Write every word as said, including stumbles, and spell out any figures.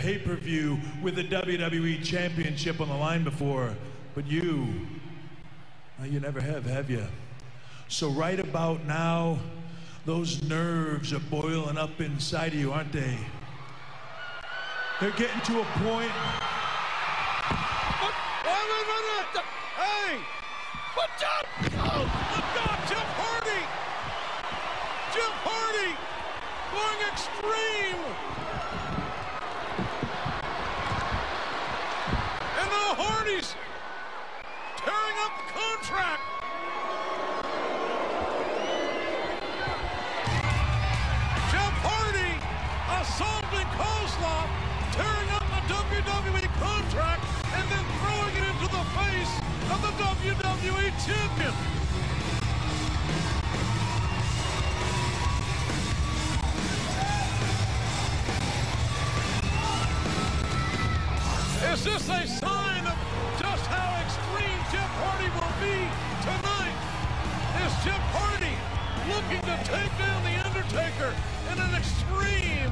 pay-per-view with the W W E Championship on the line before, but you, well, you never have, have you? So right about now, those nerves are boiling up inside of you, aren't they? They're getting to a point. Wait a minute! Hey! What's up? Oh, look out, Jeff Hardy! Jeff Hardy going extreme! And the Hardys tearing up the contract! Jeff Hardy assaulting Kozlov, tearing up the W W E contract, and then throwing it into the face of the W W E champion. Is this a sign of just how extreme Jeff Hardy will be tonight? Is Jeff Hardy looking to take down The Undertaker in an extreme